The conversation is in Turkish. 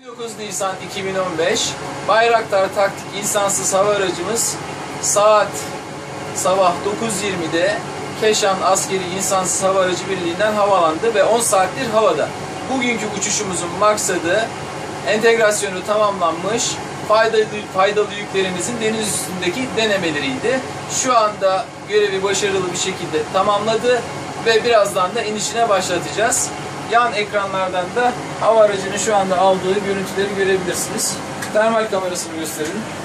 9 Nisan 2015 Bayraktar taktik insansız hava aracımız saat sabah 9.20'de Keşan Askeri İnsansız Hava Aracı Birliği'nden havalandı ve 10 saattir havada. Bugünkü uçuşumuzun maksadı entegrasyonu tamamlanmış faydalı yüklerimizin deniz üstündeki denemeleriydi. Şu anda görevi başarılı bir şekilde tamamladı ve birazdan da inişine başlatacağız. Yan ekranlardan da hava aracının şu anda aldığı görüntüleri görebilirsiniz. Termal kamerasını gösterin.